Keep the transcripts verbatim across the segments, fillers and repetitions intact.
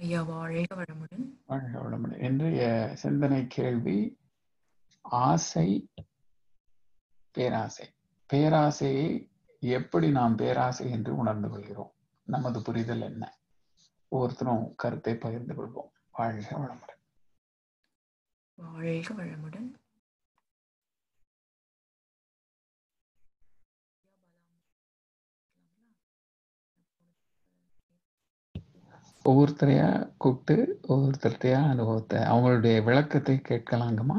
ஐயா வாழ்க வளமுடன். வாழ்க வளமுடன். இன்றைய சிந்தனை கேள்வி ஆசை, பேராசை. பேராசையை எப்படி நாம் பேராசை என்று உணர்ந்து கொள்கிறோம்? நமது புரிதல் என்ன? ஒவ்வொருத்தரும் கருத்தை பகிர்ந்து கொள்வோம். வாழ்க வளமுடன். வாழ்க வளமுடன். ஒவ்வொருத்தரையா கூப்பிட்டு ஒவ்வொருத்தரையா அனுபவத்தை அவங்களுடைய விளக்கத்தை கேட்கலாங்கம்மா.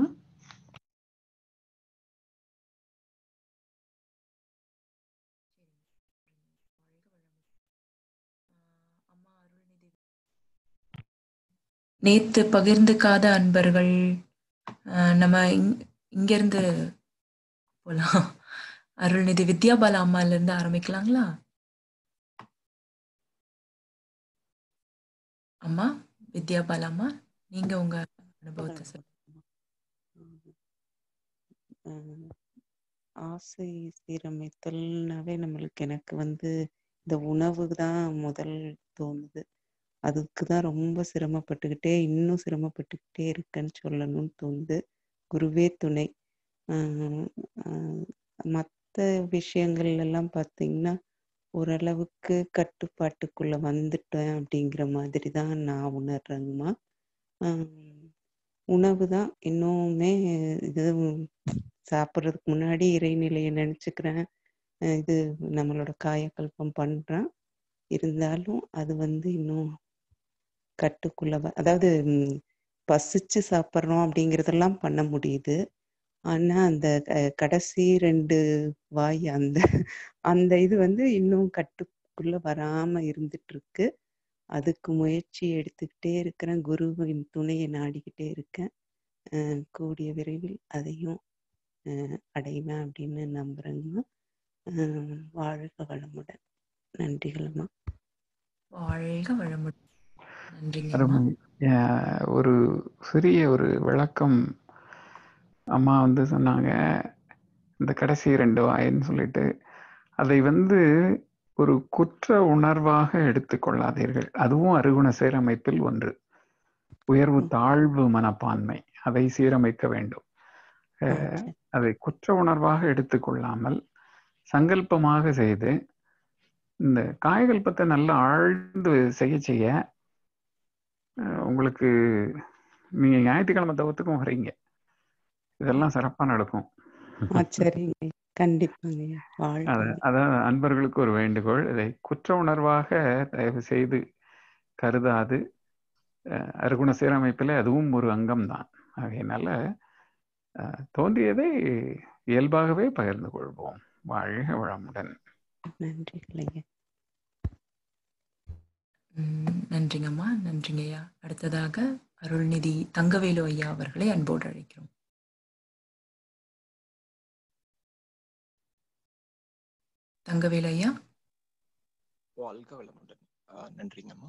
நேத்து பகிர்ந்துக்காத அன்பர்கள் நம்ம இங்கிருந்து போலாம். அருள்நிதி வித்யாபாலா அம்மால இருந்து ஆரம்பிக்கலாங்களா? அம்மா வித்யாபாலா அம்மா, நீங்க உங்க அனுபவத்தை சொல்லுங்க. ஆசை சீரமைத்தல்னாவே நம்மளுக்கு எனக்கு வந்து இந்த உணவு தான் முதல் தோணுது. அதுக்கு தான் ரொம்ப சிரமப்பட்டுக்கிட்டே இன்னும் சிரமப்பட்டுக்கிட்டே இருக்கேன்னு சொல்லணும்னு தோணுது. குருவே துணை. மற்ற விஷயங்கள் எல்லாம் பார்த்தீங்கன்னா ஓரளவுக்கு கட்டுப்பாட்டுக்குள்ள வந்துட்டேன் அப்படிங்கிற மாதிரி தான் நான் உணர்றேங்கம்மா. உணவு தான் இன்னுமே இது சாப்பிட்றதுக்கு முன்னாடி இறைநிலையை நினச்சிக்கிறேன். இது நம்மளோட காயக்கல்பம் பண்ணுறேன். இருந்தாலும் அது வந்து இன்னும் கட்டுக்குள்ள அதாவது பசிச்சு சாப்பிட்றோம் அப்படிங்கிறதெல்லாம் பண்ண முடியுது. ஆனா அந்த கடைசி ரெண்டு வாய் அந்த அந்த இது வந்து இன்னும் கட்டுக்குள்ள வராம இருந்துட்டு இருக்கு. அதுக்கு முயற்சி எடுத்துக்கிட்டே இருக்கிறேன். குருவின் துணையை நாடிக்கிட்டே இருக்கேன். கூடிய விரைவில் அதையும் அடைவேன் அப்படின்னு நம்புறேங்கம்மா. வாழ்க வளமுடன். நன்றிகளம்மா. வாழ்க வளமுடன். நன்றிங்கம்மா. ஒரு சிறிய ஒரு விளக்கம் அம்மா வந்து சொன்னாங்க, இந்த கடைசி ரெண்டு வாயின்னு சொல்லிட்டு, அதை வந்து ஒரு குற்ற உணர்வாக எடுத்துக்கொள்ளாதீர்கள். அதுவும் அருகுண சீரமைப்பில் ஒன்று. உயர்வு தாழ்வு மனப்பான்மை, அதை சீரமைக்க வேண்டும். அதை குற்ற உணர்வாக எடுத்துக்கொள்ளாமல் சங்கல்பமாக செய்து இந்த காயகல்பத்தை நல்லா ஆழ்ந்து செய்ய செய்ய உங்களுக்கு நீங்க ஞாயிற்றுக்கிழமை தவத்துக்கும் வரீங்க, இதெல்லாம் சிறப்பா நடக்கும். அதான் அன்பர்களுக்கு ஒரு வேண்டுகோள், இதை குற்ற உணர்வாக தயவு செய்து கருதாது. அருகுண சீரமைப்பில் அதுவும் ஒரு அங்கம் தான். ஆகையினால தோன்றியதை இயல்பாகவே பகிர்ந்து கொள்வோம். வாழ்க வளமுடன். நன்றி. நன்றிங்கம்மா. நன்றிங்க ஐயா. அடுத்ததாக அருள்நிதி தங்கவேலு ஐயா அவர்களை அன்போடு அழைக்கிறோம். தங்கவேலு ஐயா. வாழ்க வளமுடன். நன்றிங்கம்மா.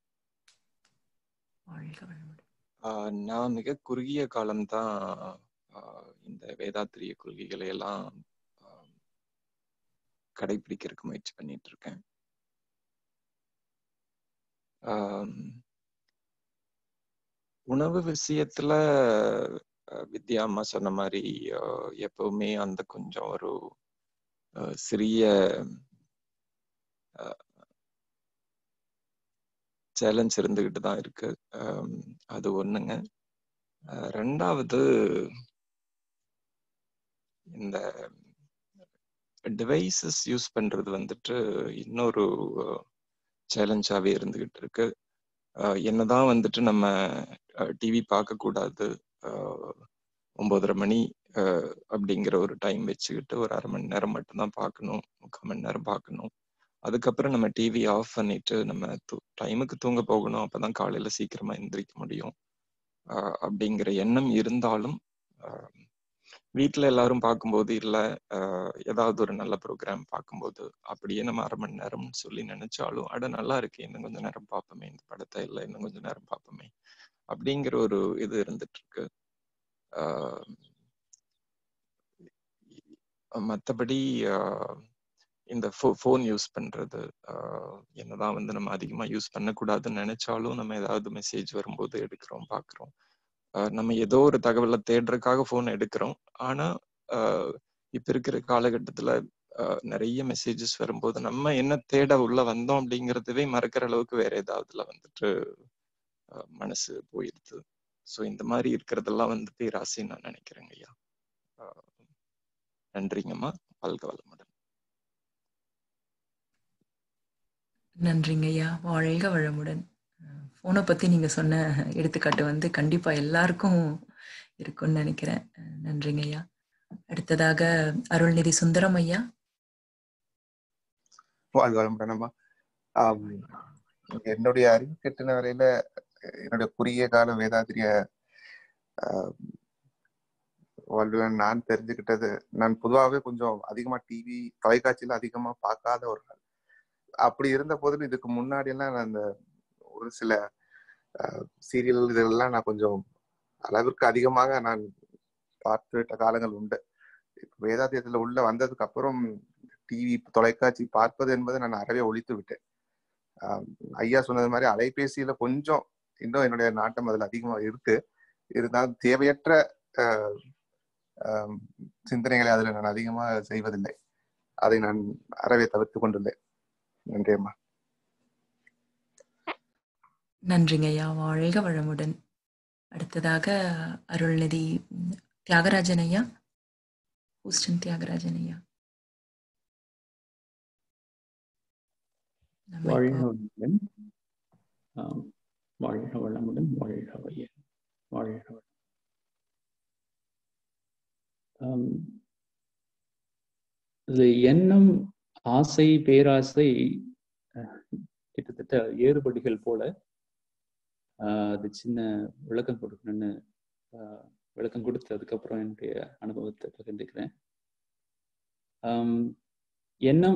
வாழ்க வளமுடன். நான் மிக குறுகிய காலம்தான் இந்த வேதாத்திரிய கொள்கைகளை எல்லாம் கடைபிடிக்கிறதுக்கு முயற்சி பண்ணிட்டு இருக்கேன். உணவு விஷயத்துல வித்யா அம்மா சொன்ன மாதிரி எப்பவுமே அந்த கொஞ்சம் ஒரு சிறிய சேலஞ்ச் இருந்துகிட்டு தான் இருக்கு. அது ஒண்ணுங்க. ரெண்டாவது, இந்த டிவைசஸ் யூஸ் பண்றது வந்துட்டு இன்னொரு சேலஞ்சாவே இருந்துகிட்டு இருக்கு. என்னதான் வந்துட்டு நம்ம டிவி பார்க்க கூடாது, ஒன்பதரை மணி அப்படிங்கிற ஒரு டைம் வச்சுக்கிட்டு ஒரு அரை மணி நேரம் மட்டும்தான் பார்க்கணும், முக்கால் மணி நேரம் பார்க்கணும். அதுக்கப்புறம் நம்ம டிவி ஆஃப் பண்ணிட்டு நம்ம டைமுக்கு தூங்க போகணும், அப்பதான் காலையில சீக்கிரமா எந்திரிக்க முடியும் அப்படிங்கிற எண்ணம் இருந்தாலும் வீட்டுல எல்லாரும் பார்க்கும்போது இல்ல ஏதாவது ஒரு நல்ல ப்ரோக்ராம் பார்க்கும்போது அப்படியே நம்ம அரை மணி நேரம்னு சொல்லி நினைச்சாலும் அட நல்லா இருக்கு, இன்னும் கொஞ்ச நேரம் பார்ப்போமே இந்த படத்தை, இல்லை இன்னும் கொஞ்ச நேரம் பார்ப்போமே அப்படிங்கிற ஒரு இது இருந்துட்டு இருக்கு. ஆஹ் மற்றபடி இந்த ஃபோன் யூஸ் பண்றது, என்னதான் வந்து நம்ம அதிகமா யூஸ் பண்ணக்கூடாதுன்னு நினைச்சாலும் நம்ம ஏதாவது மெசேஜ் வரும்போது எடுக்கிறோம், பாக்குறோம். நம்ம ஏதோ ஒரு தகவலை தேடுறதுக்காக போன் எடுக்கிறோம். ஆனா இப்ப இருக்கிற காலகட்டத்துல நிறைய மெசேஜஸ் வரும்போது நம்ம என்ன தேட உள்ள வந்தோம் அப்படிங்கறதவே மறக்கிற அளவுக்கு வேற ஏதாவதுல வந்துட்டு மனசு போயிடுது. ஸோ இந்த மாதிரி இருக்கிறதெல்லாம் வந்து பேராசைன்னு நான் நினைக்கிறேங்க ஐயா. நன்றிங்கம்மா. வாழ்க வளமுடன். நன்றிங்க ஐயா. வாழ்க வளமுடன். போனை பத்தி நீங்க சொன்ன எடுத்துக்காட்டு வந்து கண்டிப்பா எல்லாருக்கும் இருக்கும்னு நினைக்கிறேன். நன்றிங்க ஐயா. அடுத்ததாக அருள்நிதி சுந்தரம் ஐயா. வாழ்க வளமுடன்மா. என்னுடைய அறிவு கெட்டின வரையில என்னுடைய குறுகிய கால வேதாத்திரிய வாழ்வில் நான் தெரிஞ்சுக்கிட்டது, நான் பொதுவாகவே கொஞ்சம் அதிகமா டிவி தொலைக்காட்சியில அதிகமா பார்க்காத ஒரு நாள். அப்படி இருந்த போதிலும் இதுக்கு முன்னாடி எல்லாம் நான் அந்த ஒரு சில சீரியல் இதெல்லாம் நான் கொஞ்சம் அளவிற்கு அதிகமாக நான் பார்த்துவிட்ட காலங்கள் உண்டு. வேதாத்தியத்துல உள்ள வந்ததுக்கு அப்புறம் டிவி தொலைக்காட்சி பார்ப்பது என்பதை நான் அறவே ஒழித்து விட்டேன். ஆஹ் ஐயா சொன்னது மாதிரி அலைபேசியில கொஞ்சம் இன்னும் என்னுடைய நாட்டம் அதுல அதிகமா இருக்கு. இருந்தாலும் தேவையற்ற ஆஹ் ஆஹ் சிந்தனைகளை அதுல நான் அதிகமா செய்வதில்லை. அதை நான் அறவே தவிர்த்து கொண்டுள்ளேன். நன்றி அம்மா. நன்றிங்க ஐயா. வாழ்க வளமுடன். அடுத்ததாக அருள்நிதி தியாகராஜன் ஐயா. ஹூஸ்டன் தியாகராஜன் ஐயா. வாழ்க வளமுடன். வாழ்க வளமுடன். வாழ்க வையன். வாழ்க வளம். இது எண்ணம், ஆசை, பேராசை கிட்டத்தட்ட ஏறுபடிகள் போல. அது சின்ன விளக்கம் கொடுக்கணும்னு விளக்கம் கொடுத்து அதுக்கப்புறம் என்னுடைய அனுபவத்தை பகிர்ந்துக்கிறேன். எண்ணம்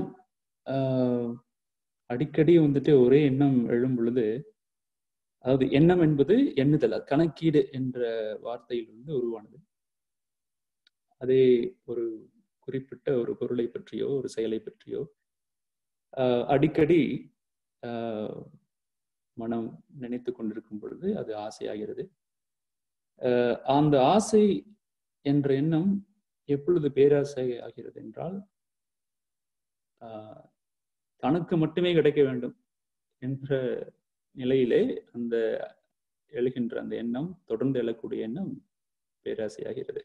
அடிக்கடி வந்துட்டு ஒரே எண்ணம் எழும் பொழுது, அதாவது எண்ணம் என்பது எண்ணுதல், கணக்கீடு என்ற வார்த்தையிலிருந்து உருவானது. அதே ஒரு குறிப்பிட்ட ஒரு பொருளை பற்றியோ ஒரு செயலை பற்றியோ ஆஹ் அடிக்கடி ஆஹ் மனம் நினைத்து கொண்டிருக்கும் பொழுது அது ஆசையாகிறது. ஆஹ் அந்த ஆசை என்ற எண்ணம் எப்பொழுது பேராசை ஆகிறது என்றால், ஆஹ் தனக்கு மட்டுமே கிடைக்க வேண்டும் என்ற நிலையிலே அந்த எழுகின்ற அந்த எண்ணம், தொடர்ந்து எழக்கூடிய எண்ணம் பேராசையாகிறது.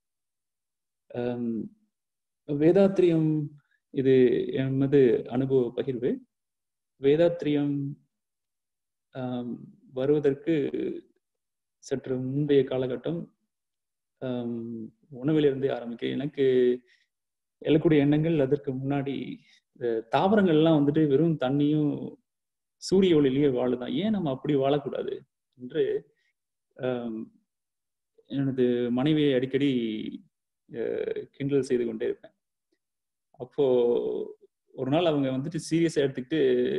ஆஹ் வேதாத்திரியம், இது எமது அனுபவ பகிர்வு. வேதாத்திரியம் ஆஹ் வருவதற்கு சற்று முந்தைய காலகட்டம் ஆஹ் உணவிலிருந்தே ஆரம்பிக்க எனக்கு எழக்கூடிய எண்ணங்கள், அதற்கு முன்னாடி தாவரங்கள்லாம் வந்துட்டு வெறும் தண்ணியும் சூரிய ஒளியிலேயே வாழுதான், ஏன் நம்ம அப்படி வாழக்கூடாது என்று ஆஹ் எனது மனைவியை அடிக்கடி கிண்டல் செய்து கொண்டே இருப்பேன். அப்போ ஒரு நாள் அவங்க வந்துட்டு சீரியஸா எடுத்துக்கிட்டு,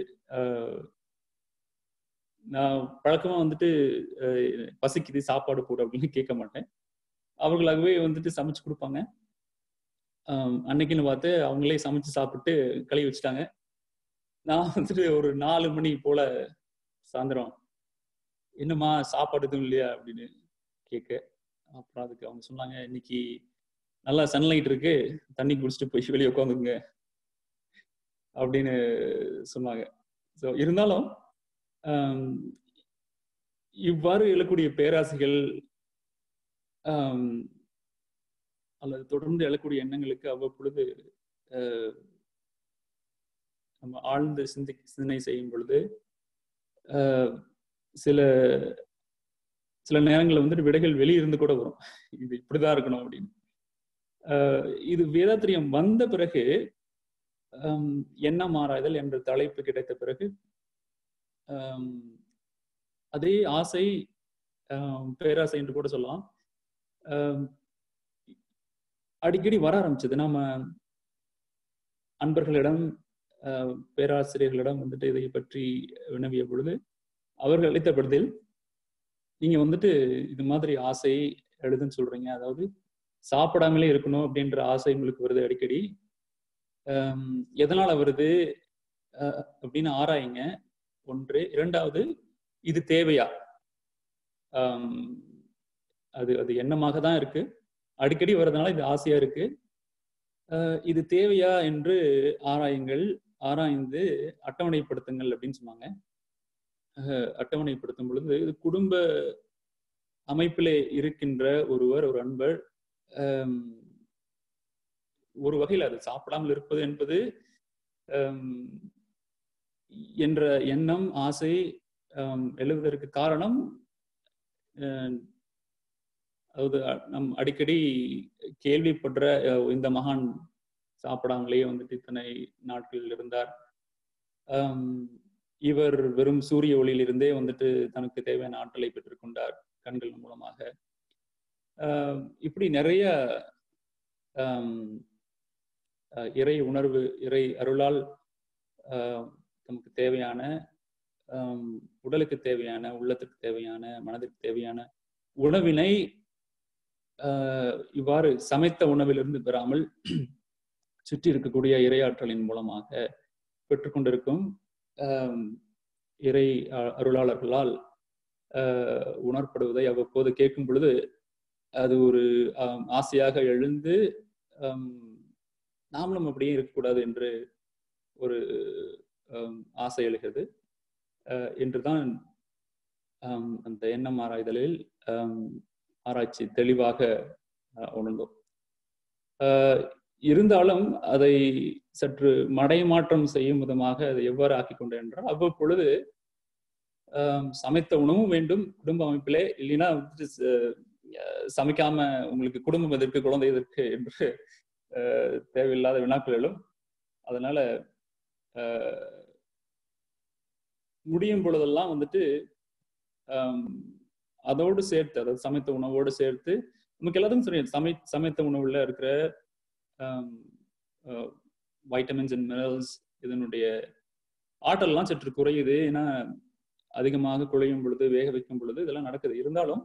நான் பழக்கமா வந்துட்டு பசிக்குது சாப்பாடு போடு அப்படின்னு கேட்க மாட்டேன். அவர்களாகவே வந்துட்டு சமைச்சு கொடுப்பாங்க. ஆஹ் அன்னைக்குன்னு பார்த்து அவங்களே சமைச்சு சாப்பிட்டு கழுவி வச்சுட்டாங்க. நான் வந்துட்டு ஒரு நாலு மணி போல சாயந்தரம், என்னம்மா சாப்பாடு எதுவும் இல்லையா அப்படின்னு கேட்க, அப்புறம் அதுக்கு அவங்க சொன்னாங்க, இன்னைக்கு நல்லா சன்லைட் இருக்கு, தண்ணி குடிச்சிட்டு போய் வெளியே உட்காந்துங்க அப்படின்னு சொன்னாங்க. ஸோ இருந்தாலும் ஆஹ் இவ்வாறு எழக்கூடிய பேராசைகள் ஆஹ் அல்லது தொடர்ந்து எழக்கூடிய எண்ணங்களுக்கு அவ்வப்பொழுது ஆஹ் நம்ம ஆழ்ந்த சிந்தி சிந்தனை செய்யும் பொழுது ஆஹ் சில சில நேரங்களில் வந்துட்டு விடைகள் வெளியிருந்து கூட வரும், இது இப்படிதான் இருக்கணும் அப்படின்னு. ஆஹ் இது வேதாத்திரியம் வந்த பிறகு, ஆஹ் எண்ணம் ஆராய்தல் என்ற தலைப்பு கிடைத்த பிறகு, ஆஹ் அதே ஆசை, ஆஹ் பேராசை என்று கூட சொல்லலாம், ஆஹ் அடிக்கடி வர ஆரம்பிச்சது. நம்ம அன்பர்களிடம், ஆஹ் பேராசிரியர்களிடம் வந்துட்டு இதை பற்றி வினவிய பொழுது அவர்கள் அளித்த பதில், நீங்க வந்துட்டு இது மாதிரி ஆசை எழுதுன்னு சொல்றீங்க, அதாவது சாப்பிடாமலே இருக்கணும் அப்படின்ற ஆசை உங்களுக்கு வருது அடிக்கடி, எதனால வருது அப்படின்னு ஆராயுங்க. ஒன்று. இரண்டாவது, இது தேவையா? அது அது எண்ணமாக தான் இருக்கு, அடிக்கடி வர்றதுனால இது ஆசையா இருக்கு. இது தேவையா என்று ஆராயுங்கள். ஆராய்ந்து அட்டவணைப்படுத்துங்கள் அப்படின்னு சொன்னாங்க. அட்டவணைப்படுத்தும் பொழுது இது குடும்ப அமைப்பிலே இருக்கின்ற ஒருவர், ஒரு அன்பர், ஒரு வகையில் அது சாப்பிடாமல் இருப்பது என்பது என்ற எண்ணம், ஆசை எழுவதற்கு காரணம், அதாவது நம் அடிக்கடி கேள்விப்படுற இந்த மகான் சாப்பிடாமலே வந்துட்டு இத்தனை நாட்கள் இருந்தார், இவர் வெறும் சூரிய ஒளியிலிருந்தே வந்துட்டு தனக்கு தேவையான ஆற்றலை பெற்றுக்கொண்டார் கண்கள் மூலமாக. இப்படி நிறைய இறை உணர்வு, இறை அருளால் நமக்கு தேவையான, உடலுக்கு தேவையான, உள்ளத்துக்கு தேவையான, மனதிற்கு தேவையான உணவினை இவ்வாறு சமைத்த உணவிலிருந்து பெறாமல் சுற்றி இருக்கக்கூடிய இறையாற்றலின் மூலமாக பெற்றுக்கொண்டிருக்கும் இறை அருளாளர்களால் உணர்ப்படுவதை அவ்வப்போது கேட்கும் பொழுது அது ஒரு ஆசையாக எழுந்து நாமளும் அப்படியே இருக்கக்கூடாது என்று ஒரு ஆசை எழுகிறது என்றுதான் அந்த எண்ணம் ஆராய்தலில் ஆராய்ச்சி தெளிவாக உணர்ந்தோம். இருந்தாலும் அதை சற்று மடைமாற்றம் செய்யும் விதமாக அதை எவ்வாறு ஆக்கி கொண்டேன் என்றால், அவ்வப்பொழுது சமைத்த உணவும் வேண்டும் குடும்ப அமைப்பிலே, இல்லைன்னா வந்துட்டு சமைக்காம உங்களுக்கு குடும்பம் எதற்கு, குழந்தை எதற்கு என்று தேவையில்லாத வினாக்கள் எழும். அதனால முடியும் பொழுதெல்லாம் வந்துட்டு அதோடு சேர்த்து, அதாவது சமைத்த உணவோடு சேர்த்து, நமக்கு எல்லாத்துக்கும் சரி, சமை சமைத்த உணவுல இருக்கிற வைட்டமின்ஸ் அண்ட் மினரல்ஸ், இதனுடைய ஆற்றல்லாம் சற்று குறையுது. ஏன்னா அதிகமாக குழையும் பொழுது, வேக வைக்கும் பொழுது இதெல்லாம் நடக்குது. இருந்தாலும்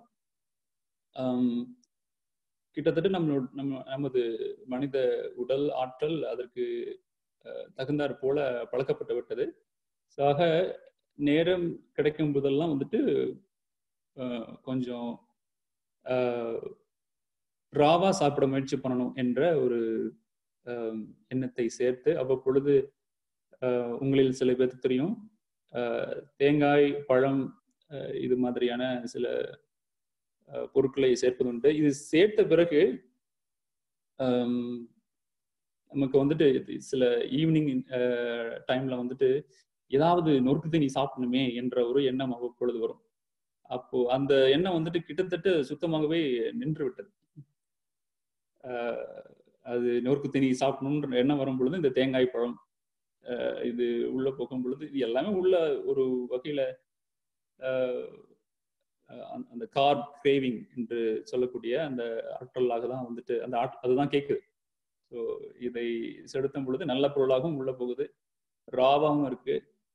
கிட்டத்தட்ட நம்ம நம்ம நமது மனித உடல் ஆற்றல் அதற்கு தகுந்தாற் போல பழக்கப்பட்டு விட்டது. ஆக நேரம் கிடைக்கும் போதெல்லாம் வந்துட்டு கொஞ்சம் ராவா சாப்பிட முயற்சி பண்ணணும் என்ற ஒரு எண்ணத்தை சேர்த்து, அவ்வப்பொழுது உங்களில் சில பேருக்கு தெரியும், தேங்காய், பழம், இது மாதிரியான சில பொருட்களை சேர்ப்பது உண்டு. இது சேர்த்த பிறகு நமக்கு வந்துட்டு சில ஈவினிங் டைம்ல வந்துட்டு ஏதாவது நொறுக்கு தீனி சாப்பிடணுமே என்ற ஒரு எண்ணம் அவ்வப்பொழுது வரும். அப்போ அந்த எண்ணம் வந்துட்டு கிட்டத்தட்ட சுத்தமாகவே நின்று விட்டது. ஆஹ் அது நொறுக்கு தீனி சாப்பிடணுன்ற எண்ணம் வரும் பொழுது இந்த தேங்காய் பழம் இது உள்ள போகும் பொழுது இது எல்லாமே உள்ள ஒரு வகையில அந்த கார்ப் கிரேவிங் என்று சொல்லக்கூடிய அந்த ஆற்றலாக தான் வந்துட்டு அந்த ஆட் அதுதான் கேட்குது. ஸோ இதை செலுத்தும் பொழுது நல்ல பொருளாகவும் உள்ள போகுது, ராவாகவும் இருக்கு.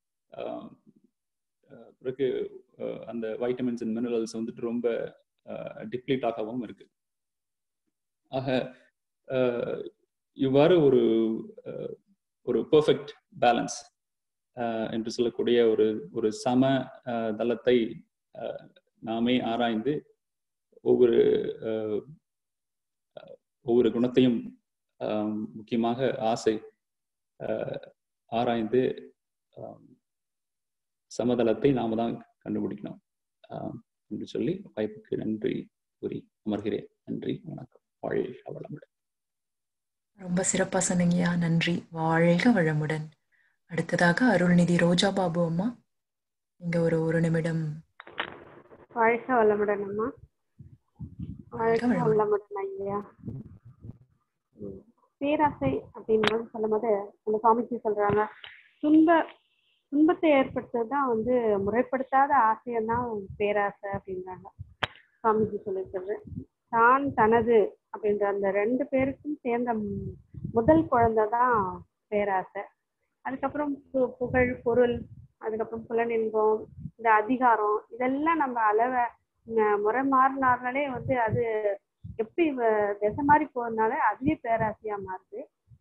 பிறகு அந்த வைட்டமின்ஸ் அண்ட் மினரல்ஸ் வந்துட்டு ரொம்ப டிப்ளீட் ஆகவும் இருக்கு. ஆக இவ்வாறு ஒரு ஒரு பெர்ஃபெக்ட் பேலன்ஸ் என்று சொல்லக்கூடிய ஒரு ஒரு சம தளத்தை நாமே ஆராய்ந்து ஒவ்வொரு ஒவ்வொரு குணத்தையும் முக்கியமாக ஆசை ஆராய்ந்து சமதளத்தை நாம தான் கண்டுபிடிக்கணும் என்று சொல்லி வாய்ப்புக்கு நன்றி கூறி அமர்கிறேன். நன்றி, வணக்கம், வாழ்க வளமுடன். ரொம்ப சிறப்பா சொன்னீங்கயா, நன்றி, வாழ்க வளமுடன். அடுத்ததாக அருள்நிதி ரோஜா பாபு அம்மா, நீங்க ஒரு ஒரு நிமிடம். வாழ்க வளமுடன் அம்மா. வாழ்க வளமுடன் ஐயா. பேராசை அப்படின்னு சொல்லும் போது அந்த சாமிஜி சொல்றாங்க, துன்ப துன்பத்தை ஏற்படுத்துறதுதான் வந்து முறைப்படுத்தாத ஆசையம்தான் பேராசை அப்படின்றாங்க சாமிஜி சொல்லியிருக்கிறது. தான் தனது அப்படின்ற அந்த ரெண்டு பேருக்கும் சேர்ந்த முதல் குழந்தை தான் பேராசை. அதுக்கப்புறம் புகழ், பொருள், அதுக்கப்புறம் புலனின்பம், இந்த அதிகாரம், இதெல்லாம் நம்ம அளவை முறை மாறினாலே வந்து அது எப்படி திசை மாறி போறதுனால அதுவே பேராசையா மாறுது.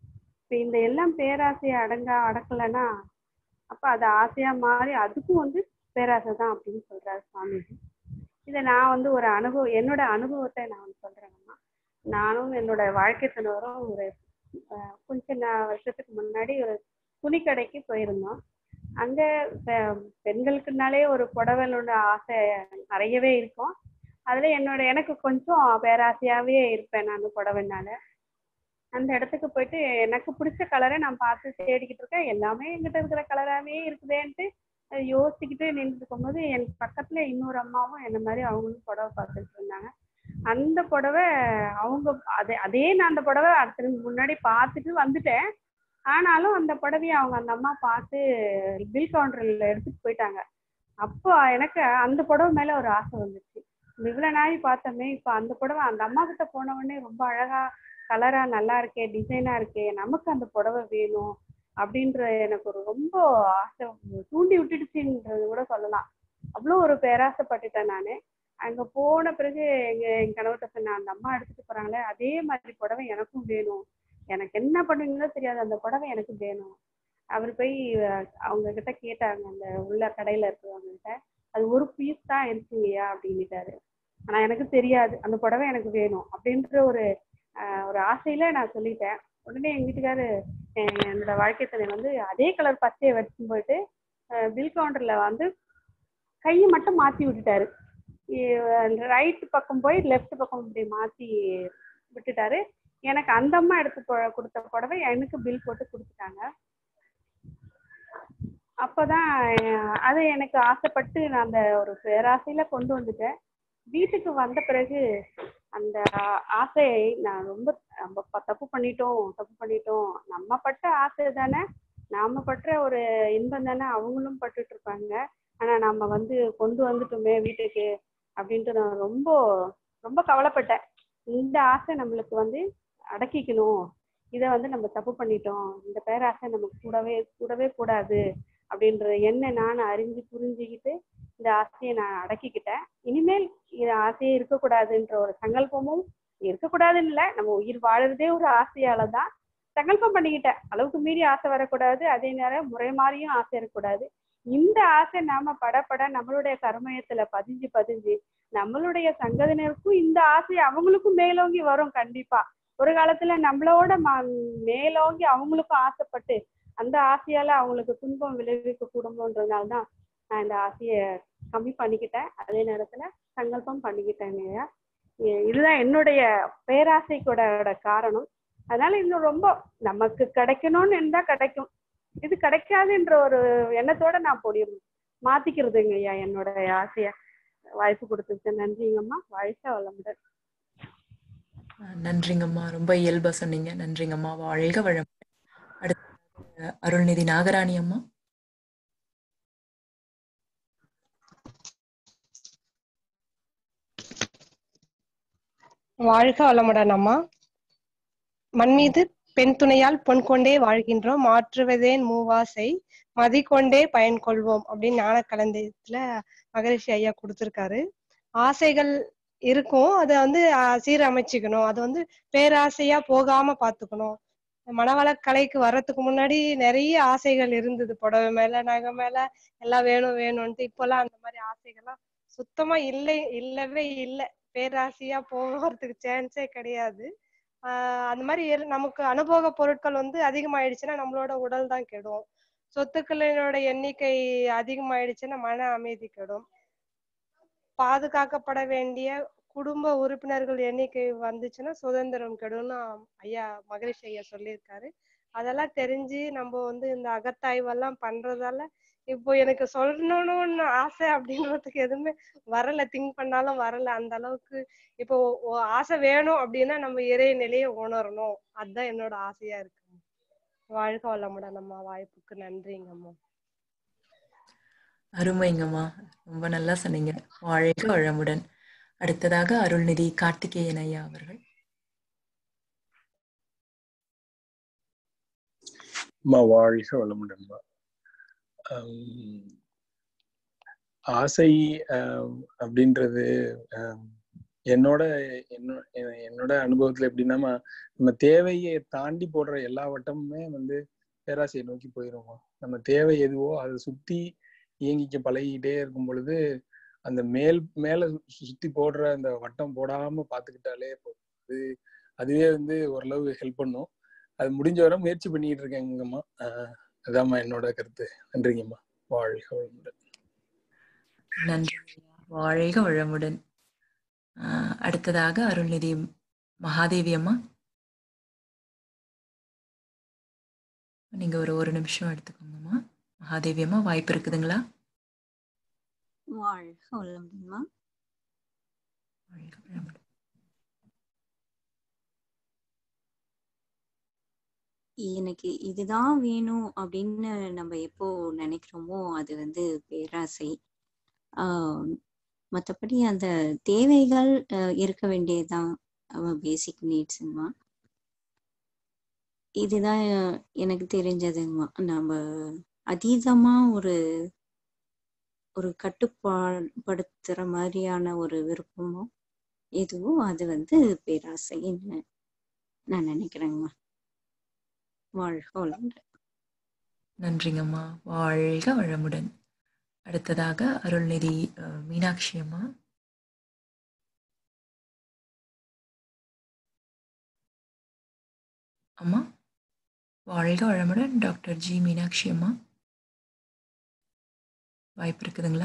இப்ப இந்த எல்லாம் பேராசையை அடங்க அடக்கலைன்னா அப்ப அது ஆசையா மாறி அதுக்கும் வந்து பேராசை தான் அப்படின்னு சொல்றாரு சுவாமிஜி. இதை நான் வந்து ஒரு அனுபவம் என்னோட அனுபவத்தை நான் வந்து சொல்றேங்கம்மா. நானும் என்னோட வாழ்க்கை துணைவரும் ஒரு கொஞ்ச வருஷத்துக்கு முன்னாடி ஒரு துணி கடைக்கு போயிருந்தோம். அங்க பெண்களுக்குனாலே ஒரு புடவையோட ஆசை நிறையவே இருக்கும். அதுல என்னோட எனக்கு கொஞ்சம் பேராசையாவே இருப்பேன் நான் புடவைனால. அந்த இடத்துக்கு போயிட்டு எனக்கு பிடிச்ச கலரை நான் பார்த்து தேடிக்கிட்டு இருக்கேன். எல்லாமே எங்கிட்ட இருக்கிற கலராகவே இருக்குதேன்ட்டு யோசிச்சுக்கிட்டு நின்று இருக்கும்போது என் பக்கத்துல இன்னொரு அம்மாவும் என்ன மாதிரி அவங்களும் புடவை பார்த்துட்டு இருந்தாங்க. அந்த புடவை அவங்க அதே அதே நான் அந்த புடவை அடுத்த முன்னாடி பார்த்துட்டு வந்துட்டேன். ஆனாலும் அந்த புடவையை அவங்க அந்த அம்மா பார்த்து பில் கவுண்டர்ல எடுத்துட்டு போயிட்டாங்க. அப்போ எனக்கு அந்த புடவை மேல ஒரு ஆசை வந்துச்சு. இவ்வளவு நாள் பார்த்தோமே, இப்ப அந்த புடவை அந்த அம்மா கிட்ட போன உடனே ரொம்ப அழகா கலரா நல்லா இருக்கே, டிசைனா இருக்கே, நமக்கு அந்த புடவை வேணும் அப்படின்ற எனக்கு ஒரு ரொம்ப ஆசை தூண்டி விட்டுடுச்சுன்றது கூட சொல்லலாம். அவ்வளோ ஒரு பேராசைப்பட்டுட்டேன் நானு. அங்க போன பிறகு எங்க என் கணவர்கிட்ட சொன்னேன், அந்த அம்மா எடுத்துட்டு போறாங்களே அதே மாதிரி புடவை எனக்கும் வேணும், எனக்கு என்ன பண்ணுவீங்களோ தெரியாது, அந்த புடவை எனக்கு வேணும். அவர் போய் அவங்க கிட்ட கேட்டாங்க, அந்த உள்ள கடையில இருக்கிறவங்க கிட்ட, அது ஒரு பீஸ் தான் இருக்குங்கய்யா அப்படின்னுட்டாரு. ஆனா எனக்கு தெரியாது அந்த புடவை எனக்கு வேணும் அப்படின்ற ஒரு ஆஹ் ஒரு ஆசையில நான் சொல்லிட்டேன். உடனே எங்க வீட்டுக்காரு என்னோட வாழ்க்கை துணை வந்து அதே கலர் பச்சையை வச்சுன்னு போயிட்டு பில் கவுண்டர்ல வந்து கையை மட்டும் மாத்தி விட்டுட்டாரு. ரைட் பக்கம் போய் லெஃப்ட் பக்கம் இப்படி மாத்தி விட்டுட்டாரு. எனக்கு அந்த அம்மா எடுத்து கொடுத்த புடவை எனக்கு பில் போட்டு கொடுத்துட்டாங்க. அப்பதான் அது எனக்கு ஆசைப்பட்டு நான் அந்த ஒரு பேராசையில கொண்டு வந்துட்டேன். வீட்டுக்கு வந்த பிறகு அந்த ஆசையை நான் ரொம்ப நம்ம தப்பு பண்ணிட்டோம் தப்பு பண்ணிட்டோம் நம்ம பட்ட ஆசை தானே, நாம பற்ற ஒரு இன்பம் தானே அவங்களும் பட்டுட்டு இருப்பாங்க. ஆனா நம்ம வந்து கொண்டு வந்துட்டோமே வீட்டுக்கு அப்படின்ட்டு நான் ரொம்ப ரொம்ப கவலைப்பட்டேன். இந்த ஆசை நம்மளுக்கு வந்து அடக்கிக்கணும், இதை வந்து நம்ம தப்பு பண்ணிட்டோம், இந்த பேராசை நமக்கு கூடவே கூடவே கூடாது அப்படின்ற என்ன நான் அறிஞ்சு புரிஞ்சுக்கிட்டு இந்த ஆசையை நான் அடக்கிக்கிட்டேன். இனிமேல் இது ஆசையே இருக்கக்கூடாதுன்ற ஒரு சங்கல்பமும் இருக்கக்கூடாதுன்னு இல்லை, நம்ம உயிர் வாழறதே ஒரு ஆசையால தான் சங்கல்பம் பண்ணிக்கிட்டேன். அளவுக்கு மீறி ஆசை வரக்கூடாது, அதே நேரம் முறை மாறியும் ஆசை இருக்கக்கூடாது. இந்த ஆசை நாம படப்பட நம்மளுடைய கர்மயத்துல பதிஞ்சு பதிஞ்சு நம்மளுடைய சங்கதினருக்கும் இந்த ஆசை அவங்களுக்கும் மேலோங்கி வரும். கண்டிப்பா ஒரு காலத்துல நம்மளோட மேலோங்கி அவங்களுக்கும் ஆசைப்பட்டு அந்த ஆசையால அவங்களுக்கு துன்பம் விளைவிக்க கூடுமோன்றதுனால்தான் நான் இந்த ஆசையை கம்மி பண்ணிக்கிட்டேன். அதே நேரத்துல சங்கல்பம் பண்ணிக்கிட்டேன். இதுதான் என்னுடைய பேராசைக்கூட காரணம். அதனால இன்னும் ரொம்ப நமக்கு கிடைக்கணும்னு இருந்தா கிடைக்கும், இது கிடைக்காதுன்ற ஒரு எண்ணத்தோட நான் பொடி மாத்திக்கிறதுங்க ஐயா என்னோட ஆசைய. வாய்ப்பு கொடுத்துருக்கேன். நன்றிங்கம்மா. வாழ்க வளமுடன். நன்றிங்கம்மா, ரொம்ப இயல்பா சொன்னீங்க. நன்றிங்கம்மா, வாழ்க வளமுடன். அடுத்து அருள்நிதி நாகராணி அம்மா. வாழ்க வளமுடன் அம்மா. மண் மீது பெண் துணையால் பொன் கொண்டே வாழ்கின்றோம், மாற்றுவதேன் மூவாசை மதி கொண்டே பயன் கொள்வோம் அப்படின்னு ஞான கலந்தத்துல மகரிஷி ஐயா கொடுத்திருக்காரு. ஆசைகள் இருக்கும், அதை வந்து சீரமைச்சுக்கணும், அது வந்து பேராசையா போகாம பாத்துக்கணும். மனவள கலைக்கு வர்றதுக்கு முன்னாடி நிறைய ஆசைகள் இருந்தது, புடவை மேல நகை மேல எல்லாம் வேணும் வேணும்ட்டு. இப்பெல்லாம் அந்த மாதிரி ஆசைகள்லாம் சுத்தமா இல்லை, இல்லவே இல்லை. பேராசையா போகிறதுக்கு சான்ஸே கிடையாது. ஆஹ் அந்த மாதிரி நமக்கு அனுபவ பொருட்கள் வந்து அதிகமாயிடுச்சுன்னா நம்மளோட உடல் தான் கெடும். சொத்துக்களினோட எண்ணிக்கை அதிகமாயிடுச்சுன்னா மன அமைதி கெடும். பாதுகாக்கப்பட வேண்டிய குடும்ப உறுப்பினர்கள் எண்ணிக்கை வந்துச்சுன்னா சுதந்திரம் கெடும்னு ஐயா மகரிஷி ஐயா சொல்லியிருக்காரு. அதெல்லாம் தெரிஞ்சு நம்ம வந்து இந்த அகத்தாய்வெல்லாம் பண்றதால இப்போ எனக்கு சொல்லணும்னு ஆசை அப்படின்றதுக்கு எதுவுமே வரல, திங்க் பண்ணாலும் வரல. அந்த அளவுக்கு இப்போ ஆசை வேணும் அப்படின்னா நம்ம இறை நிலையை உணரணும், அதுதான் என்னோட ஆசையா இருக்கு. வாழ்க வளமுடன் அம்மா. வாய்ப்புக்கு நன்றிங்கம்மா. அருமைங்கம்மா, ரொம்ப நல்லா சொன்னீங்க. வாழ்க வளமுடன். அடுத்ததாக அருள்நிதி கார்த்திகேயன் ஐயா அவர்கள். வாழ்க வளமுடன்மா. ஆசை அப்படின்றது என்னோட என்னோ- என்னோட அனுபவத்துல எப்படின்னா நம்ம தேவையை தாண்டி போடுற எல்லா வட்டமுமே வந்து பேராசையை நோக்கி போயிடுவோம். நம்ம தேவை எதுவோ அதை சுத்தி இயங்கிக்க பழகிக்கிட்டே இருக்கும் பொழுது அந்த மேல் மேல சு- சுத்தி போடுற அந்த வட்டம் போடாம பாத்துக்கிட்டாலே போதும். அது அதுவே வந்து ஓரளவு ஹெல்ப் பண்ணும். அது முடிஞ்ச வரை முயற்சி பண்ணிட்டு இருக்கேங்கம்மா. ஆஹ் அதாம்மா என்னோட கருத்து. நன்றிங்கம்மா. வாழ்க வளமுடன். நன்றி ஐயா. வாழ்க வளமுடன். ஆஹ் அடுத்ததாக அருள்நிதி மகாதேவி அம்மா, நீங்க ஒரு ஒரு நிமிஷம் எடுத்துக்கோங்கம்மா. மகாதேவி அம்மா, வாய்ப்பு இருக்குதுங்களா? வாழ்க வளமுடன்மா. வாழ்க வளமுடன். எனக்கு இதுதான் வேணும் அப்படின்னு நம்ம எப்போ நினைக்கிறோமோ அது வந்து பேராசை. ஆஹ் மற்றபடி அந்த தேவைகள் அஹ், இருக்க வேண்டியதுதான் பேசிக் நீட்ஸுங்கம்மா. இதுதான் எனக்கு தெரிஞ்சதுங்கம்மா. நம்ம அதீதமா ஒரு ஒரு கட்டுப்பாடுபடுத்துற மாதிரியான ஒரு விருப்பமோ எதுவோ அது வந்து பேராசைன்னு நான் நினைக்கிறேங்கம்மா. வாழ்க வளமுடன். நன்றிங்கம்மா. வாழ்க வளமுடன். அடுத்ததாக அருள்நிதி அஹ், மீனாட்சி அம்மா. அம்மா, வாழ்க வளமுடன். டாக்டர் ஜி மீனாட்சி அம்மா, வாய்ப்பு இருக்குதுங்களா?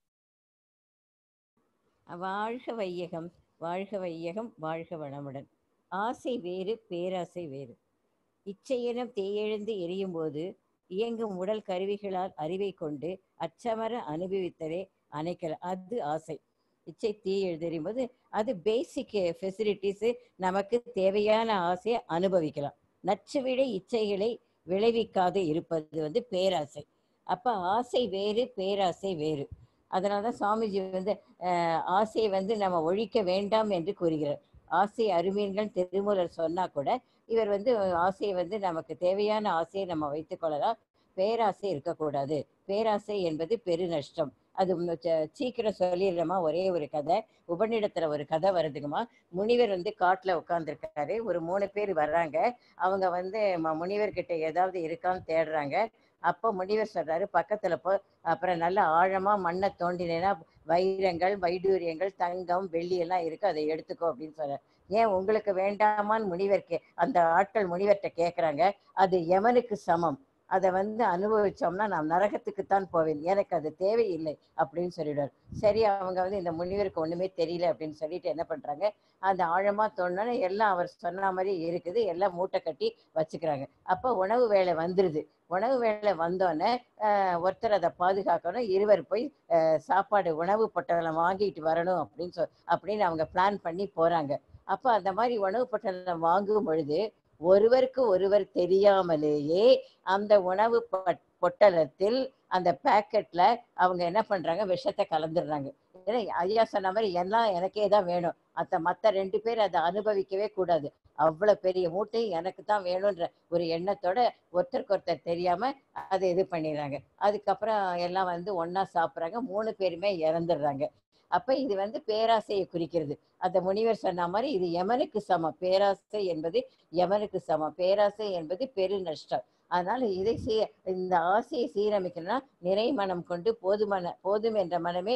வாழ்க வையகம், வாழ்க வையகம், வாழ்க வளமுடன். ஆசை வேறு, பேராசை வேறு. இச்சையினம் தீயெழுந்து எரியும் போது இயங்கும் உடல் கருவிகளால் அறிவை கொண்டு அச்சமர அனுபவித்தலே அணைக்கல். அது ஆசை. இச்சை தீ எழுதறியும் போது அது பேசிக் ஃபெசிலிட்டிஸு, நமக்கு தேவையான ஆசையை அனுபவிக்கலாம். நச்சு விட இச்சைகளை விளைவிக்காது இருப்பது வந்து பேராசை. அப்போ ஆசை வேறு, பேராசை வேறு. அதனால தான் சுவாமிஜி வந்து அஹ், ஆசையை வந்து நம்ம ஒழிக்க வேண்டாம் என்று கூறுகிறார். ஆசை அருமீன்கள் திருமூலர் சொன்னா கூட இவர் வந்து ஆசையை வந்து நமக்கு தேவையான ஆசையை நம்ம வைத்துக்கொள்ளலாம். பேராசை இருக்கக்கூடாது. பேராசை என்பது பெரு நஷ்டம். அது ம- ச- சீக்கிரம் சொல்லிடுறோமா. ஒரே ஒரு கதை, உபநிடத்துல ஒரு கதை வருதுங்கம்மா. முனிவர் வந்து காட்டுல உட்காந்துருக்காரு. ஒரு மூணு பேர் வர்றாங்க. அவங்க வந்து ம- முனிவர்கிட்ட ஏதாவது இருக்கான்னு தேடுறாங்க. அப்போ முனிவர் சொல்றாரு, பக்கத்துல போ, அப்புறம் நல்லா ஆழமா மண்ணை தோண்டினேன்னா வைரங்கள், வைடூரியங்கள், தங்கம், வெள்ளி எல்லாம் இருக்கு, அதை எடுத்துக்கோ அப்படின்னு சொல்றாரு. ஏன் உங்களுக்கு வேண்டாமான்னு முனிவர் கே அந்த ஆட்கள் முனிவர்கிட்ட கேட்குறாங்க. அது யமனுக்கு சமம். அதை வந்து அனுபவிச்சோம்னா நான் நரகத்துக்குத்தான் போவேன், எனக்கு அது தேவையில்லை அப்படின்னு சொல்லிடுவார். சரி, அவங்க வந்து இந்த முனிவருக்கு ஒண்ணுமே தெரியல அப்படின்னு சொல்லிட்டு என்ன பண்றாங்க, அந்த ஆழமா தோணுன்னு எல்லாம் அவர் சொன்ன மாதிரி இருக்குது, எல்லாம் மூட்டை கட்டி வச்சுக்கிறாங்க. அப்போ உணவு வேலை வந்துருது. உணவு வேலை வந்தோடனே ஆஹ் ஒருத்தர் அதை பாதுகாக்கணும், இருவர் போய் ஆஹ் சாப்பாடு உணவு பொட்டலம் வாங்கிட்டு வரணும் அப்படின்னு சொல் அப்படின்னு அவங்க பிளான் பண்ணி போறாங்க. அப்போ அந்த மாதிரி உணவு பொட்டலம் வாங்கும் பொழுது ஒருவருக்கு ஒருவர் தெரியாமலேயே அந்த உணவு பொ- பொட்டலத்தில் அந்த பேக்கெட்ல அவங்க என்ன பண்றாங்க, விஷத்தை கலந்துடுறாங்க. ஏன்னா ஐயா சொன்ன மாதிரி எல்லாம் எனக்கே தான் வேணும், அத்த மற்ற ரெண்டு பேர் அதை அனுபவிக்கவே கூடாது, அவ்வளவு பெரிய மூட்டை எனக்கு தான் வேணும்ன்ற ஒரு எண்ணத்தோட ஒருத்தருக்கு ஒருத்தர் தெரியாம அதை இது பண்ணிடுறாங்க. அதுக்கப்புறம் எல்லாம் வந்து ஒண்ணா சாப்பிட்றாங்க, மூணு பேருமே இறந்துடுறாங்க. அப்ப இது வந்து பேராசையை குறிக்கிறது. அந்த முனிவர் சொன்ன மாதிரி இது யமனுக்கு சமம். பேராசை என்பது யமனுக்கு சமம். பேராசை என்பது பெரு நஷ்டம். அதனால இதை சீ இந்த ஆசையை சீரமைக்கணும்னா நிறை மனம் கொண்டு போதுமான போதும் என்ற மனமே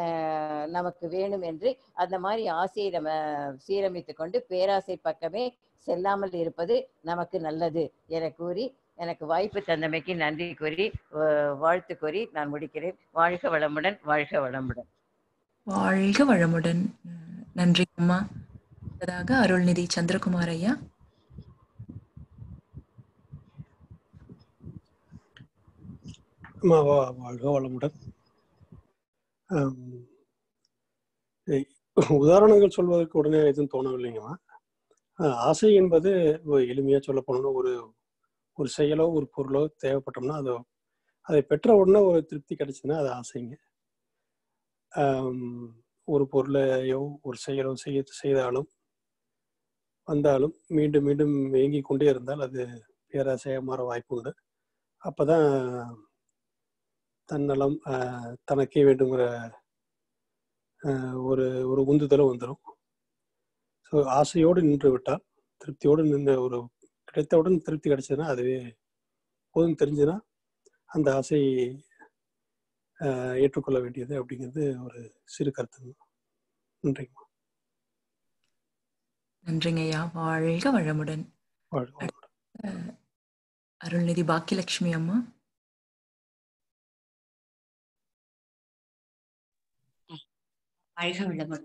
ஆஹ் நமக்கு வேணும் என்று அந்த மாதிரி ஆசையை நம்ம சீரமைத்து கொண்டு பேராசை பக்கமே செல்லாமல் இருப்பது நமக்கு நல்லது என கூறி, எனக்கு வாய்ப்பு தந்தமைக்கு நன்றி கூறி வா- வாழ்த்து கூறி நான் முடிக்கிறேன். வாழ்க வளமுடன், வாழ்க வளமுடன். வாழ்க வளமுடன். அஹ், நன்றி அம்மா. அடுத்ததாக அருள்நிதி சந்திரகுமார் ஐயா. அம்மா வா- வாழ்க வளமுடன். ஆம், எ- உதாரணங்கள் சொல்வதற்கு உடனே எதுவும் தோணவில்லைங்கம்மா. ஆஹ், ஆசை என்பது ஒரு எளிமையா சொல்ல போனோம்னா ஒரு ஒரு செயலோ ஒரு பொருளோ தேவைப்பட்டோம்னா அது அதை பெற்ற உடனே ஒரு திருப்தி கிடைச்சுன்னா அது ஆசைங்க. ஆம், ஒரு பொருளையோ ஒரு செயலோ செய்ய செய்தாலும் வந்தாலும் மீண்டும் மீண்டும் இயங்கிக் கொண்டே இருந்தால் அது பேராசையாக மாற வாய்ப்பு உண்டு. அப்பதான் தன்னலம் ஆஹ், தனக்கே வேண்டுங்கிற ஆஹ், ஒரு ஒரு உந்துதலும் வந்துடும். ஸோ ஆசையோடு நின்று விட்டால், திருப்தியோடு நின்று ஒரு கிடைத்தவுடன் திருப்தி கிடைச்சதுன்னா அதுவே போதும் தெரிஞ்சுன்னா அந்த ஆசை ஏற்றுக்கொள்ள வேண்டியது அப்படிங்கிறது ஒரு சிறு கருத்து. நன்றிங்க. நன்றிங்க ஐயா. வாழ்க வளமுடன். வாழ்க வளமுடன். அருள்நிதி பாக்கியலட்சுமி அம்மா. வாழ்க வளமுடன்.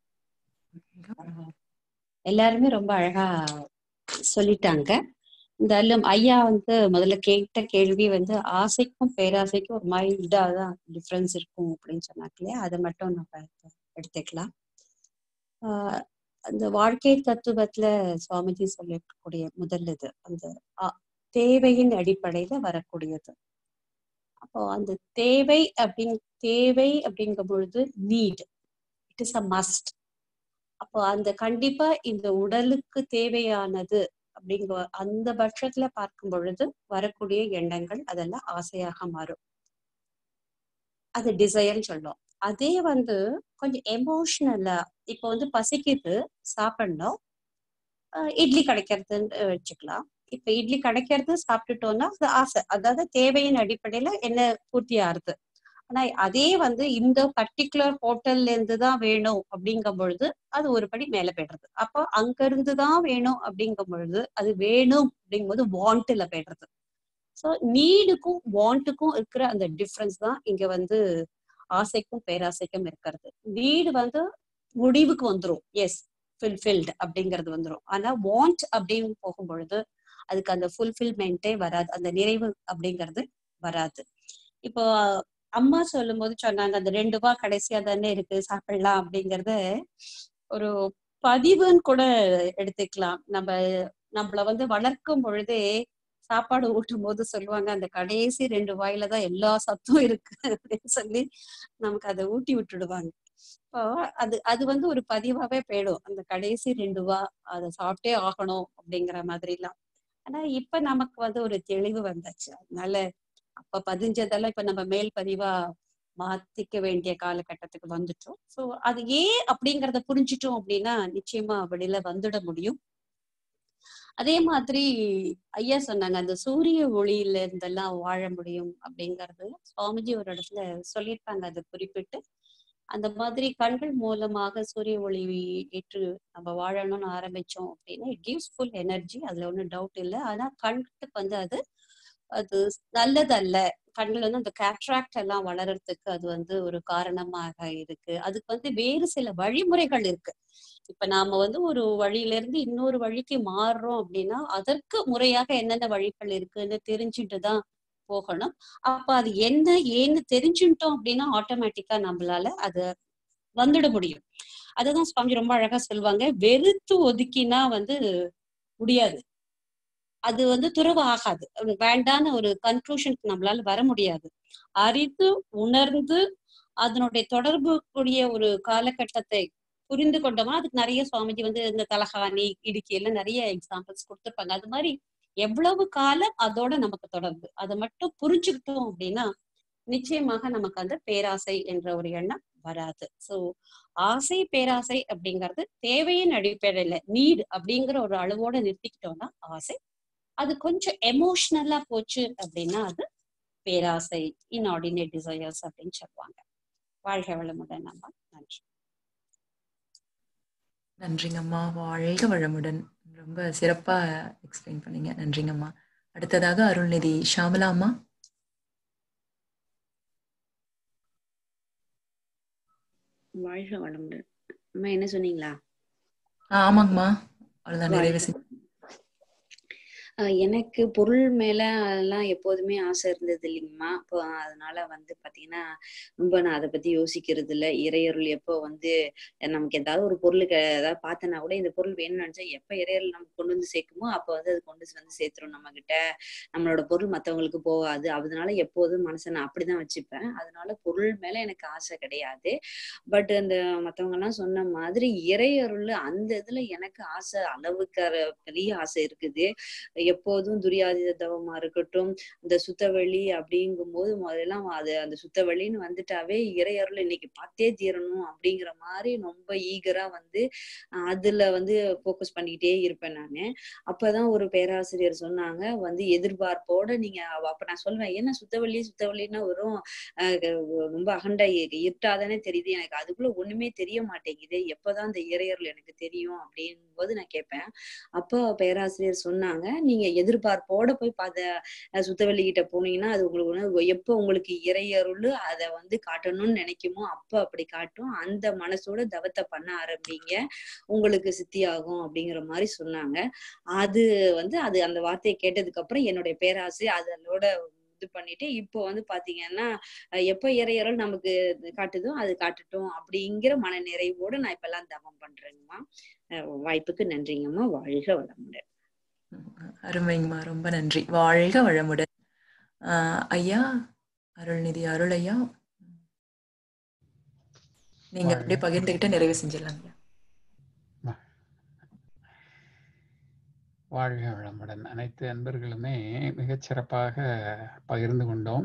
எல்லாருமே ரொம்ப அழகா சொல்லிட்டாங்க. இருந்தாலும் ஐயா வந்து முதல்ல கேட்ட கேள்வி வந்து ஆசைக்கும் பேராசைக்கும் ஒரு மைல்டா தான் டிஃப்ரென்ஸ் இருக்கும் அப்படின்னு சொன்னாங்க இல்லையா, அதை மட்டும் நம்ம எடுத்துக்கலாம். ஆஹ் அந்த வாழ்க்கை தத்துவத்துல சுவாமிஜி சொல்லக்கூடிய முதல் இது அந்த தேவையின் அடிப்படையில வரக்கூடியது. அப்போ அந்த தேவை அப்படின் தேவை அப்படிங்கும் பொழுது need, it is a must. அப்போ அந்த கண்டிப்பா இந்த உடலுக்கு தேவையானது அப்படிங்க அந்த பட்சத்துல பார்க்கும் பொழுது வரக்கூடிய எண்ணங்கள் அதெல்லாம் ஆசையாக மாறும். அது டிசைர்னு சொல்லும். அதே வந்து கொஞ்சம் எமோஷனலா இப்போ வந்து பசிக்குது சாப்பிடணும், இட்லி கிடைக்கிறதுன்னு வச்சுக்கலாம். இப்ப இட்லி கிடைக்கிறது சாப்பிட்டுட்டோம்னா அது ஆசை, அதாவது தேவையின் அடிப்படையில என்ன பூர்த்தி ஆறுது. ஆனா அதே வந்து இந்த பர்டிகுலர் ஹோட்டல்ல இருந்துதான் வேணும் அப்படிங்கும் பொழுது அது ஒரு படி மேல போயிடுறது. அப்போ அங்க இருந்துதான் வேணும் அப்படிங்கும் பொழுது அது வேணும் அப்படிங்கும்போது வாண்ட்ல போயிடுறது. ஸோ நீடுக்கும் வாண்ட்டுக்கும் இருக்கிற அந்த டிஃப்ரென்ஸ் தான் இங்க வந்து ஆசைக்கும் பேராசைக்கும் இருக்கிறது. நீடு வந்து முடிவுக்கு வந்துடும், எஸ் ஃபுல்ஃபில்டு அப்படிங்கிறது வந்துடும். ஆனா வாண்ட் அப்படின்னு போகும் பொழுது அதுக்கு அந்த ஃபுல்ஃபில்மெண்ட்டே வராது, அந்த நிறைவு அப்படிங்கிறது வராது. இப்போ அம்மா சொல்லும் போது சொன்னாங்க அந்த ரெண்டு ரூபா கடைசியா தானே இருக்கு சாப்பிடலாம் அப்படிங்கறத ஒரு பதிவுன்னு கூட எடுத்துக்கலாம். நம்ம நம்மள வந்து வளர்க்கும் பொழுதே சாப்பாடு ஊட்டும் போது சொல்லுவாங்க அந்த கடைசி ரெண்டு வாயில தான் எல்லா சத்தும் இருக்கு அப்படின்னு சொல்லி நமக்கு அதை ஊட்டி விட்டுடுவாங்க. இப்போ அது அது வந்து ஒரு பதிவாவே போயிடும், அந்த கடைசி ரெண்டு ரூபா அதை சாப்பிட்டே ஆகணும் அப்படிங்கிற மாதிரி எல்லாம். ஆனா இப்ப நமக்கு வந்து ஒரு தெளிவு வந்தாச்சு, அதனால அப்ப பதிஞ்சதெல்லாம் இப்ப நம்ம மேல் பதிவா மாத்திக்க வேண்டிய காலகட்டத்துக்கு வந்துட்டோம். சோ அது ஏன் அப்படிங்கறத புரிஞ்சிட்டோம் அப்படின்னா நிச்சயமா வெளியில வந்துட முடியும். அதே மாதிரி ஐயா சொன்னாங்க அந்த சூரிய ஒளியில இருந்தெல்லாம் வாழ முடியும் அப்படிங்கறது சுவாமிஜி ஒரு இடத்துல சொல்லியிருப்பாங்க. அதை குறிப்பிட்டு அந்த மாதிரி கண்கள் மூலமாக சூரிய ஒளி ஏற்று நம்ம வாழணும்னு ஆரம்பிச்சோம் அப்படின்னா இட் கிவ்ஸ் ஃபுல் எனர்ஜி, அதுல ஒன்றும் டவுட் இல்லை. ஆனா கண்ணுக்கு வந்து அது அது நல்லதல்ல. கண்கள் வந்து அந்த கேட்ராக்ட் எல்லாம் வளர்றதுக்கு அது வந்து ஒரு காரணமாக இருக்கு. அதுக்கு வந்து வேறு சில வழிமுறைகள் இருக்கு. இப்ப நாம வந்து ஒரு வழியில இருந்து இன்னொரு வழிக்கு மாறுறோம் அப்படின்னா அதற்கு முறையாக என்னென்ன வழிகள் இருக்குன்னு தெரிஞ்சுட்டுதான் போகணும். அப்ப அது என்ன ஏன்னு தெரிஞ்சுட்டோம் அப்படின்னா ஆட்டோமேட்டிக்கா நம்மளால அது வந்துட முடியும். அதுதான் சுவாமி ரொம்ப அழகா சொல்லுவாங்க, வெறுத்து ஒதுக்கினா வந்து முடியாது, அது வந்து துறவு ஆகாது, வேண்டான ஒரு கன்க்ளூஷனுக்கு நம்மளால வர முடியாது. அறிந்து உணர்ந்து அதனுடைய தொடர்பு கூடிய ஒரு காலகட்டத்தை புரிந்து கொண்டோம்னா அதுக்கு நிறைய சுவாமிஜி வந்து இந்த தலகாணி இடுக்கி எல்லாம் நிறைய எக்ஸாம்பிள்ஸ் கொடுத்துருப்பாங்க. அது மாதிரி எவ்வளவு காலம் அதோட நமக்கு தொடர்பு அதை மட்டும் புரிஞ்சுக்கிட்டோம் அப்படின்னா நிச்சயமாக நமக்கு அந்த பேராசை என்ற ஒரு எண்ணம் வராது. சோ ஆசை பேராசை அப்படிங்கிறது தேவையின் அடிப்படையில நீட் அப்படிங்கிற ஒரு அளவோட நிறுத்திக்கிட்டோம்னா ஆசை, அது கொஞ்சம் எமோஷனலா போச்சு அப்படின்னா அது பேராசை, இன்ஆர்டினேட் டிசையர்ஸ் அப்படின்னு சொல்லுவாங்க. வாழ்க வளமுடன் அம்மா. நன்றி. நன்றிங்கம்மா. வாழ்க வளமுடன். ரொம்ப சிறப்பா எக்ஸ்பிளைன் பண்ணீங்க. நன்றிங்கம்மா. அடுத்ததாக அருள்நிதி ஷாமலா அம்மா. வாழ்க வளமுடன். அம்மா என்ன சொன்னீங்களா? ஆமாங்கம்மா, அவ்வளவுதான், நிறைவு செஞ்சு. எனக்கு பொருள் மேல அதெல்லாம் எப்போதுமே ஆசை இருந்தது இல்லைங்கம்மா. இப்போ அதனால வந்து பாத்தீங்கன்னா ரொம்ப நான் அதை பத்தி யோசிக்கிறது இல்லை. இறையருள் எப்போ வந்து நமக்கு ஏதாவது ஒரு பொருளுக்கு ஏதாவது பார்த்தனா கூட இந்த பொருள் வேணும்னு நினைச்சா எப்ப இறையருள் நமக்கு கொண்டு வந்து சேர்க்குமோ அப்போ வந்து அது கொண்டு வந்து சேர்த்துரும் நம்ம கிட்ட. நம்மளோட பொருள் மற்றவங்களுக்கு போகாது. அதனால எப்போதும் மனசை நான் அப்படிதான் வச்சுப்பேன். அதனால பொருள் மேல எனக்கு ஆசை கிடையாது. பட் அந்த மற்றவங்க எல்லாம் சொன்ன மாதிரி இறையருள் அந்த இதுல எனக்கு ஆசை அளவுக்கு பெரிய ஆசை இருக்குது. எப்போதும் துரியாதீத தவமா இருக்கட்டும், இந்த சுத்தவெளி அப்படிங்கும் போது முதல்லாம் அது அந்த சுத்தவெளின்னு வந்துட்டாவே இறையருள் இன்னைக்கு பார்த்தே தீரணும் அப்படிங்கிற மாதிரி ரொம்ப ஈகரா வந்து அதுல வந்து போக்கஸ் பண்ணிக்கிட்டே இருப்பேன் நானு. அப்பதான் ஒரு பேராசிரியர் சொன்னாங்க வந்து எதிர்பார்ப்போட நீங்க அப்ப நான் சொல்லுவேன், என்ன சுத்தவெளி சுத்தவெளின்னா வரும் ரொம்ப அகண்டா இருட்டாதானே தெரியுது, எனக்கு அதுக்குள்ள ஒண்ணுமே தெரிய மாட்டேங்குது, எப்பதான் இந்த இறையருள் எனக்கு தெரியும் அப்படிங்கும் போது நான் கேட்பேன். அப்போ பேராசிரியர் சொன்னாங்க, நீங்க எதிர்பார்ப்போட போய் பார்த்த சுத்தவெளி கிட்ட போனீங்கன்னா அது உங்களுக்கு எப்போ உங்களுக்கு இறையருள் அதை வந்து காட்டணும்னு நினைக்குமோ அப்ப அப்படி காட்டும், அந்த மனசோட தவத்தை பண்ண ஆரம்பிங்க, உங்களுக்கு சித்தி ஆகும் அப்படிங்கிற மாதிரி சொன்னாங்க. அது வந்து அது அந்த வார்த்தையை கேட்டதுக்கு அப்புறம் என்னுடைய பேராசிரியர் அதோட இது பண்ணிட்டு இப்போ வந்து பாத்தீங்கன்னா எப்ப இறையருள் நமக்கு காட்டுதோ அது காட்டட்டும் அப்படிங்கிற மன நிறைவோட நான் இப்ப எல்லாம் தவம் பண்றேங்கம்மா. வாய்ப்புக்கு நன்றிங்கம்மா. வாழ்க வளமுடன். அருமைங்கம்மா, ரொம்ப நன்றி. வாழ்க வளமுடன். ஆஹ் ஐயா அருள்நிதி அருள் ஐயா, நீங்க அப்படியே பகிர்ந்துகிட்ட நிறைவு செஞ்சிடலாங்க. வாழ்க வளமுடன். அனைத்து அன்பர்களுமே மிகச் சிறப்பாக பகிர்ந்து கொண்டோம்.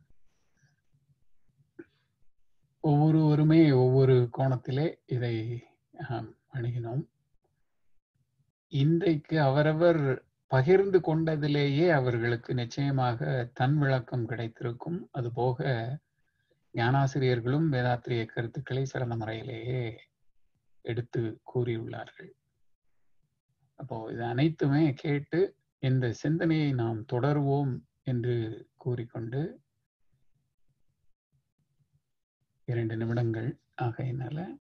ஒவ்வொருவருமே ஒவ்வொரு கோணத்திலே இதை அணுகினோம். இன்றைக்கு அவரவர் பகிர்ந்து கொண்டதிலேயே அவர்களுக்கு நிச்சயமாக தன் விளக்கம் கிடைத்திருக்கும். அதுபோக ஞானாசிரியர்களும் வேதாத்திரிய கருத்துக்களை சிறந்த முறையிலேயே எடுத்து கூறியுள்ளார்கள். அப்போ இது அனைத்துமே கேட்டு இந்த சிந்தனையை நாம் தொடருவோம் என்று கூறிக்கொண்டு இரண்டு நிமிடங்கள் ஆகையினால